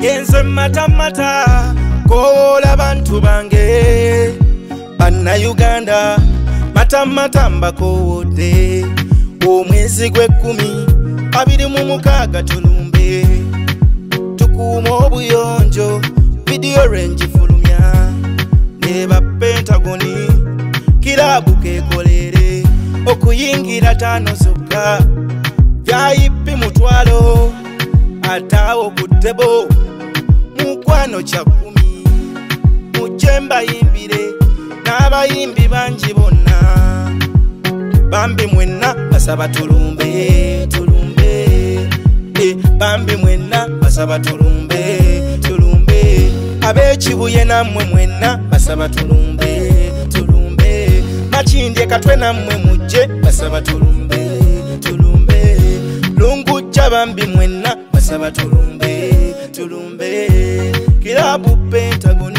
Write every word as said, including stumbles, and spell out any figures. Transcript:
Genze mata mata kola bantu bange Banna Uganda mata mata mbakode Omwezi gw'ekkumi abiri mu mukaaga tulumbe Tukuuma obuyonjo video range fulumya Neba Pentagoni kilabu kekolere okuyingira tano zokka Vyayipi mutwalo atawo kutebo mukwano kya kumi mujemba yimbire n'abayimbi bangi bonna Bambi mwenna basaba tulumbe tulumbe eh, Bambi mwenna basaba tulumbe tulumbe Abekibuye nammwe mwenna basaba tulumbe tulumbe Makindye Katwe nammwe mujje basaba tulumbe tulumbe Lungujja Bambi mwenna basaba tulumbe tulumbe Kilabu Pentagoni